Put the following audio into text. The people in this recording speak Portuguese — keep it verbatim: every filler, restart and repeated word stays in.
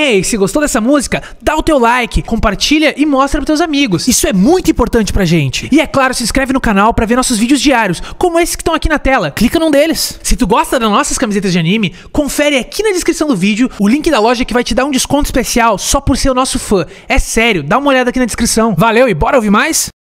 Ei, se gostou dessa música, dá o teu like, compartilha e mostra pros teus amigos. Isso é muito importante pra gente. E é claro, se inscreve no canal pra ver nossos vídeos diários, como esses que estão aqui na tela. Clica num deles. Se tu gosta das nossas camisetas de anime, confere aqui na descrição do vídeo o link da loja que vai te dar um desconto especial só por ser o nosso fã. É sério, dá uma olhada aqui na descrição. Valeu e bora ouvir mais?